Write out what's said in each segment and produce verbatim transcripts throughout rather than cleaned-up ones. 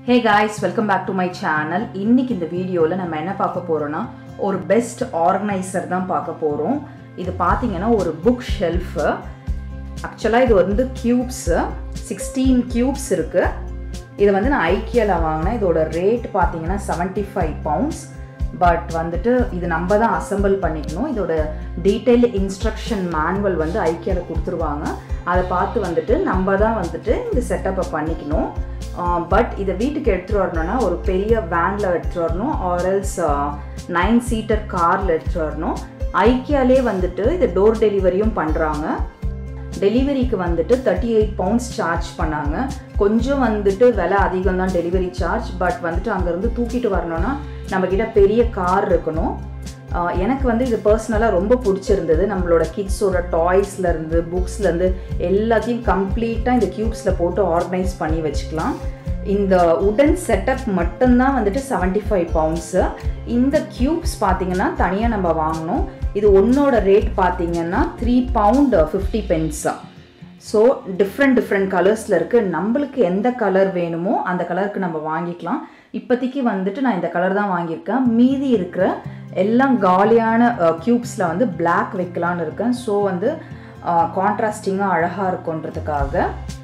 Hey guys, welcome back to my channel. இன்னைக்கு இந்த வீடியோல நம்ம என்ன பார்க்க போறோம்னா ஒரு பெஸ்ட் ஆர்கனைசர் தான் பார்க்க போறோம். இது பாத்தீங்கன்னா ஒரு புக் ஷெல்ஃப். ஆக்சுவலா இது வந்து கியூப்ஸ் sixteen கியூப்ஸ் இருக்கு. இது வந்து நான் IKEA ல வாங்குனேன். இதோட ரேட் பாத்தீங்கன்னா seventy-five pounds. பட் வந்துட்டு இது நம்ம தான் அசெம்பிள் பண்ணிக்கணும். இதோட டீடைல் இன்ஸ்ட்ரக்ஷன் மேனுவல் வந்து IKEA ல கொடுத்துருவாங்க. அதை பார்த்து வந்துட்டு நம்ம தான் வந்துட்டு இந்த செட்டப்பை பண்ணிக்கணும். பட் இதை வீட்டுக்கு எடுத்துகிட்டு வரணும்னா ஒரு பெரிய வேனில் எடுத்துகிட்டு வரணும் ஆர்எல்ஸ் நைன் சீட்டர் காரில் எடுத்துகிட்டு வரணும். ஐக்கியாலே வந்துட்டு இது டோர் டெலிவரியும் பண்ணுறாங்க. டெலிவரிக்கு வந்துட்டு தேர்ட்டி எயிட் பவுண்ட்ஸ் சார்ஜ் பண்ணாங்க. கொஞ்சம் வந்துட்டு விலை அதிகம் தான் டெலிவரி சார்ஜ். பட் வந்துட்டு அங்கேருந்து தூக்கிட்டு வரணும்னா நம்மக்கிட்ட பெரிய கார் இருக்கணும். எனக்கு வந்து இது பர்சனலாக ரொம்ப பிடிச்சிருந்தது. நம்மளோட கிட்ஸோட டாய்ஸ்லேருந்து புக்ஸ்லேருந்து எல்லாத்தையும் கம்ப்ளீட்டாக இந்த க்யூப்ஸில் போட்டு ஆர்கனைஸ் பண்ணி வச்சுக்கலாம். இந்த உடன் செட்டப் மட்டும்தான் வந்துட்டு செவன்ட்டி ஃபைவ் பவுண்ட்ஸு. இந்த க்யூப்ஸ் பார்த்தீங்கன்னா தனியாக நம்ம வாங்கணும். இது ஒன்னோட ரேட் பார்த்தீங்கன்னா த்ரீ பவுண்ட் ஃபிஃப்டி பென்ஸா. ஸோ டிஃப்ரெண்ட் டிஃப்ரெண்ட் கலர்ஸில் இருக்குது. நம்மளுக்கு எந்த கலர் வேணுமோ அந்த கலருக்கு நம்ம வாங்கிக்கலாம். இப்போதைக்கு வந்துட்டு நான் இந்த கலர் தான் வாங்கியிருக்கேன். மீதி இருக்கிற எல்லாம் காலியான க்யூப்ஸில் வந்து பிளாக் வைக்கலான்னு இருக்கேன். ஸோ வந்து கான்ட்ராஸ்டிங்காக அழகாக இருக்குன்றதுக்காக.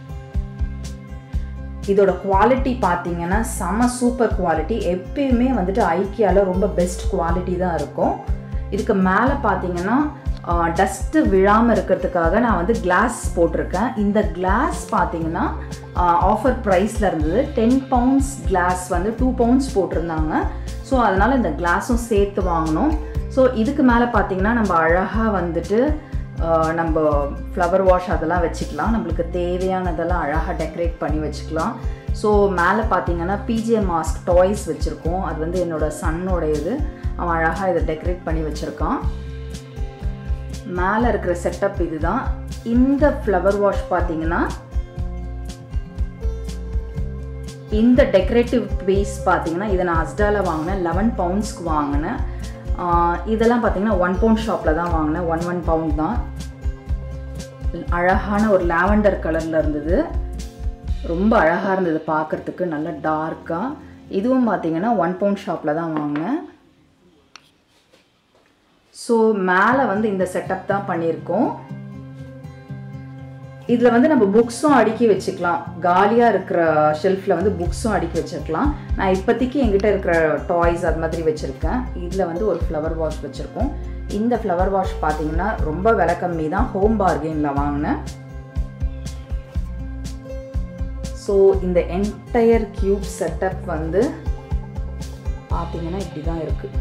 இதோட குவாலிட்டி பார்த்தீங்கன்னா செம சூப்பர் குவாலிட்டி. எப்பயுமே வந்துட்டு ஐக்கியாவில் ரொம்ப பெஸ்ட் குவாலிட்டி தான் இருக்கும். இதுக்கு மேலே பார்த்தீங்கன்னா டஸ்ட்டு விழாமல் இருக்கிறதுக்காக நான் வந்து கிளாஸ் போட்டிருக்கேன். இந்த கிளாஸ் பார்த்தீங்கன்னா ஆஃபர் ப்ரைஸில் இருந்தது. டென் பவுண்ட்ஸ் கிளாஸ் வந்து டூ பவுண்ட்ஸ் போட்டிருந்தாங்க. ஸோ அதனால் இந்த கிளாஸும் சேர்த்து வாங்கணும். ஸோ இதுக்கு மேலே பார்த்தீங்கன்னா நம்ம அழகாக வந்துட்டு நம்ம ஃப்ளவர் வாஷ் அதெல்லாம் வச்சுக்கலாம். நம்மளுக்கு தேவையானதெல்லாம் அழகாக டெக்கரேட் பண்ணி வச்சுக்கலாம். ஸோ மேலே பார்த்தீங்கன்னா பிஜே மாஸ்க் டாய்ஸ் வச்சுருக்கோம். அது வந்து என்னோடய சன்னோட இது. அவன் அழகாக இதை டெக்கரேட் பண்ணி வச்சுருக்கான். மேலே இருக்கிற செட்டப் இதுதான். இந்த ஃப்ளவர் வாஷ் பார்த்தீங்கன்னா இந்த டெக்கரேட்டிவ் பீஸ் பார்த்தீங்கன்னா இதை நான் அஸ்டால வாங்கினேன். லெவன் பவுண்ட்ஸ்க்கு வாங்கினேன். இதெல்லாம் பார்த்தீங்கன்னா ஒன் பவுண்ட் ஷாப்பில் தான் வாங்கினேன். ஒன் ஒன் பவுண்ட் தான். அழகான ஒரு லாவெண்டர் கலரில் இருந்தது. ரொம்ப அழகாக இருந்தது பார்க்குறதுக்கு, நல்லா டார்க்காக. இதுவும் பார்த்தீங்கன்னா ஒன் பவுண்ட் ஷாப்பில் தான் வாங்கினேன். ஸோ மேலே வந்து இந்த செட்டப் தான் பண்ணியிருக்கோம். இதில் வந்து நம்ம புக்ஸும் அடுக்கி வச்சுக்கலாம். காலியாக இருக்கிற ஷெல்ஃபில் வந்து புக்ஸும் அடுக்கி வச்சுருக்கலாம். நான் இப்போதைக்கு எங்கிட்ட இருக்கிற டாய்ஸ் அது மாதிரி வச்சுருக்கேன். இதில் வந்து ஒரு ஃப்ளவர் வாஷ் வச்சுருக்கோம். இந்த ஃப்ளவர் வாஷ் பார்த்தீங்கன்னா ரொம்ப விலை கம்மி தான். ஹோம் பார்கெனில் வாங்கினேன். ஸோ இந்த என்டையர் கியூப் செட்டப் வந்து பார்த்தீங்கன்னா இப்படி தான் இருக்குது.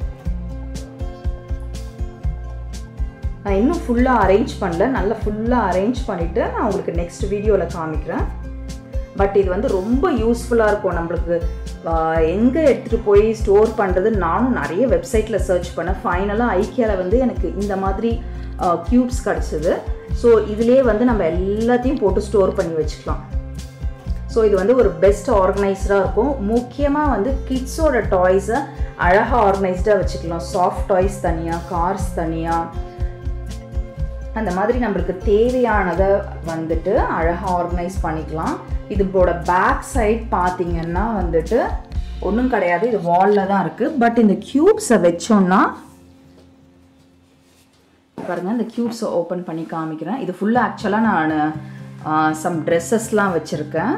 நான் இன்னும் ஃபுல்லாக அரேஞ்ச் பண்ணல. நல்லா ஃபுல்லாக அரேஞ்ச் பண்ணிவிட்டு நான் உங்களுக்கு நெக்ஸ்ட் வீடியோவில் காமிக்கிறேன். பட் இது வந்து ரொம்ப யூஸ்ஃபுல்லாக இருக்கும். நம்மளுக்கு எங்கே எடுத்துகிட்டு போய் ஸ்டோர் பண்ணுறது நானும் நிறைய வெப்சைட்டில் சர்ச் பண்ணேன். ஃபைனலாக ஐக்கியாவில் வந்து எனக்கு இந்த மாதிரி க்யூப்ஸ் கிடச்சிது. ஸோ இதிலே வந்து நம்ம எல்லாத்தையும் போட்டு ஸ்டோர் பண்ணி வச்சுக்கலாம். ஸோ இது வந்து ஒரு பெஸ்ட் ஆர்கனைஸ்டாக இருக்கும். முக்கியமாக வந்து கிட்ஸோட டாய்ஸை அழகாக ஆர்கனைஸ்டாக வச்சுக்கலாம். சாஃப்ட் டாய்ஸ் தனியாக, கார்ஸ் தனியாக, அந்த மாதிரி நம்மளுக்கு தேவையானதை வந்துட்டு அழகாக ஆர்கனைஸ் பண்ணிக்கலாம். இதோட பேக் சைட் பார்த்தீங்கன்னா வந்துட்டு ஒன்றும் கிடையாது. இது வாலில் தான் இருக்குது. பட் இந்த க்யூப்ஸை வச்சோன்னா பாருங்கள், இந்த க்யூப்ஸை ஓப்பன் பண்ணி காமிக்கிறேன். இது ஃபுல்லாக ஆக்சுவலாக நான் சம் ட்ரெஸ்ஸஸ்லாம் வச்சுருக்கேன்.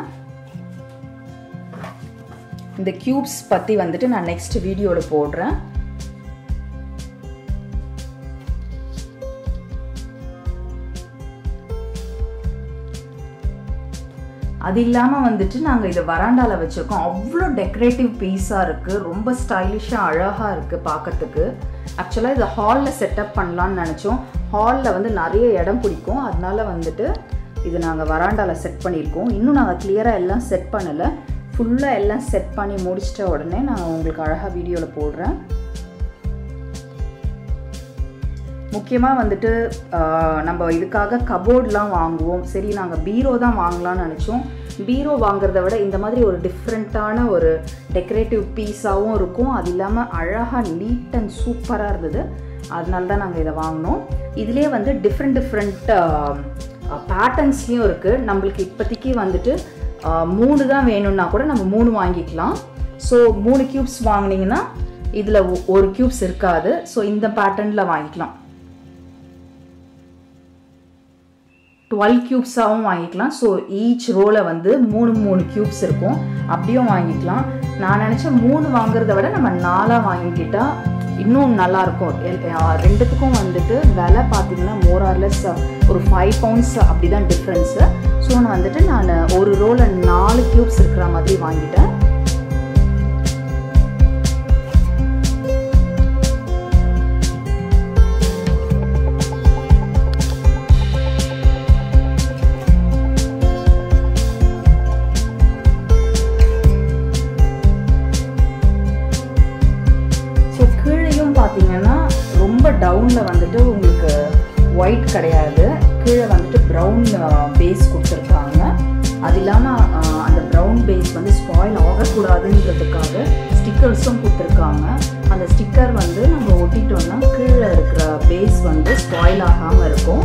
இந்த க்யூப்ஸ் பற்றி வந்துட்டு நான் நெக்ஸ்ட் வீடியோவில் போடுறேன். அது இல்லாமல் வந்துட்டு நாங்கள் இதை வராண்டாவில் வச்சுருக்கோம். அவ்வளோ டெக்கரேட்டிவ் பீஸாக இருக்குது. ரொம்ப ஸ்டைலிஷாக அழகாக இருக்குது பார்க்குறதுக்கு. ஆக்சுவலாக இதை ஹாலில் செட்டப் பண்ணலான்னு நினச்சோம். ஹாலில் வந்து நிறைய இடம் பிடிக்கும். அதனால வந்துட்டு இது நாங்கள் வராண்டாவில் செட் பண்ணியிருக்கோம். இன்னும் நாங்கள் கிளியராக எல்லாம் செட் பண்ணலை. ஃபுல்லாக எல்லாம் செட் பண்ணி முடிச்சிட்ட உடனே நான் உங்களுக்கு அழகாக வீடியோவில் போடுறேன். முக்கியமாக வந்துட்டு நம்ம இதுக்காக கபோர்ட்லாம் வாங்குவோம். சரி, நாங்கள் பீரோ தான் வாங்கலாம்னு நினச்சோம். பீரோ வாங்குறத விட இந்த மாதிரி ஒரு டிஃப்ரெண்ட்டான ஒரு டெக்கரேட்டிவ் பீஸாகவும் இருக்கும். அது இல்லாமல் அழகாக நீட் அண்ட் சூப்பராக இருந்தது. அதனால தான் நாங்கள் இதை வாங்கினோம். இதிலே வந்து டிஃப்ரெண்ட் டிஃப்ரெண்ட் பேட்டர்ன்ஸ்லேயும் இருக்குது. நம்மளுக்கு இப்போதைக்கு வந்துட்டு மூணு தான் வேணும்னா கூட நம்ம மூணு வாங்கிக்கலாம். ஸோ மூணு க்யூப்ஸ் வாங்கினீங்கன்னா இதில் ஒரு க்யூப்ஸ் இருக்காது. ஸோ இந்த பேட்டர்னில் வாங்கிக்கலாம். டுவெல் க்யூப்ஸாகவும் வாங்கிக்கலாம். ஸோ ஈச் ரோவில் வந்து மூணு மூணு க்யூப்ஸ் இருக்கும், அப்படியும் வாங்கிக்கலாம். நான் நினச்சேன் மூணு வாங்குறத விட நம்ம நாலாக வாங்கிக்கிட்டால் இன்னும் நல்லாயிருக்கும். ரெண்டுத்துக்கும் வந்துட்டு விலை பார்த்தீங்கன்னா மோரார்லெஸ் ஒரு ஃபைவ் பவுண்ட்ஸ் அப்படி தான் டிஃப்ரென்ஸு. ஸோ நான் வந்துட்டு நான் ஒரு ரோவில் நாலு க்யூப்ஸ் இருக்கிற மாதிரி வாங்கிட்டேன். பார்த்தீங்கன்னா ரொம்ப டவுனில் வந்துட்டு உங்களுக்கு ஒயிட் கிடையாது, கீழே வந்துட்டு ப்ரௌன் பேஸ் கொடுத்துருக்காங்க. அது இல்லாமல் அந்த ப்ரௌன் பேஸ் வந்து ஸ்பாயில் ஆகக்கூடாதுன்றதுக்காக ஸ்டிக்கர்ஸும் கொடுத்துருக்காங்க. அந்த ஸ்டிக்கர் வந்து நம்ம ஒட்டிட்டோம்னா கீழே இருக்கிற பேஸ் வந்து ஸ்பாயில் ஆகாமல் இருக்கும்.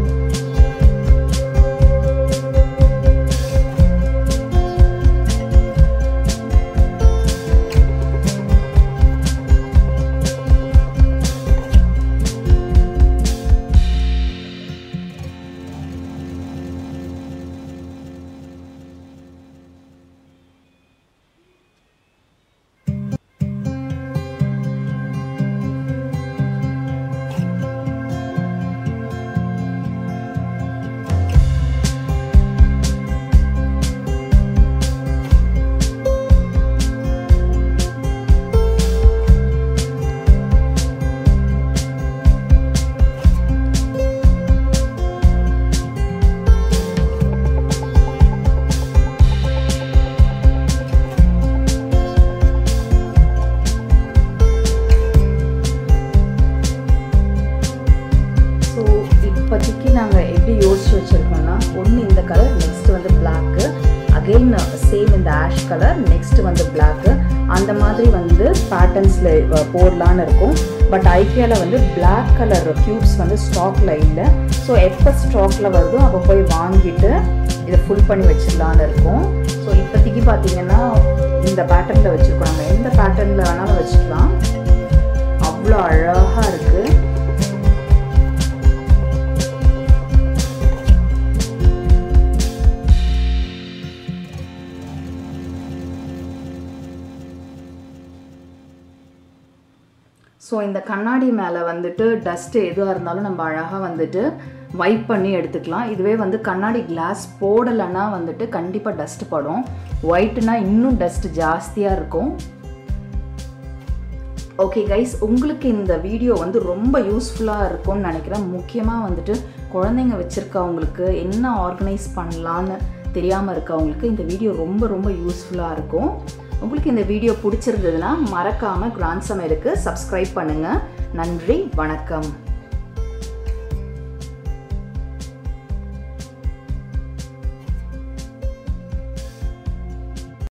இப்போதைக்கு நாங்கள் எப்படி யோசிச்சு வச்சுருக்கோம்னா, ஒன்று இந்த கலர், நெக்ஸ்ட் வந்து பிளாக்கு, அகெயின் சேம் இந்த ஆஷ் கலர், நெக்ஸ்ட் வந்து பிளாக்கு, அந்த மாதிரி வந்து பேட்டர்ன்ஸில் போடலான்னு இருக்கும். பட் ஐக்கியாவில் வந்து பிளாக் கலர் க்யூப்ஸ் வந்து ஸ்டாக்கில் இல்லை. ஸோ எப்போ ஸ்டாக்கில் வருதோ அப்போ போய் வாங்கிட்டு இதை ஃபுல் பண்ணி வச்சிடலான்னு இருக்கும். ஸோ இப்போதைக்கு பார்த்தீங்கன்னா இந்த பேட்டர்னில் வச்சுருக்கோம். நம்ம எந்த பேட்டர்னில் வேணாலும் வச்சுக்கலாம். அவ்வளோ அழகாக இருக்குது. ஸோ இந்த கண்ணாடி மேலே வந்துட்டு டஸ்ட்டு எதுவாக இருந்தாலும் நம்ம அழகாக வந்துட்டு வைப் பண்ணி எடுத்துக்கலாம். இதுவே வந்து கண்ணாடி கிளாஸ் போடலைன்னா வந்துட்டு கண்டிப்பாக டஸ்ட் படும். ஒயிட்னா இன்னும் டஸ்ட் ஜாஸ்தியாக இருக்கும். ஓகே கைஸ், உங்களுக்கு இந்த வீடியோ வந்து ரொம்ப யூஸ்ஃபுல்லாக இருக்கும்னு நினைக்கிறேன். முக்கியமாக வந்துட்டு குழந்தைங்க வச்சுருக்கவங்களுக்கு என்ன ஆர்கனைஸ் பண்ணலான்னு தெரியாமல் இருக்கவங்களுக்கு இந்த வீடியோ ரொம்ப ரொம்ப யூஸ்ஃபுல்லாக இருக்கும். உங்களுக்கு இந்த வீடியோ பிடிச்சிருந்ததுன்னா மறக்காமல் கிராண்ட் சமையலுக்கு சப்ஸ்கிரைப் பண்ணுங்கள். நன்றி, வணக்கம்.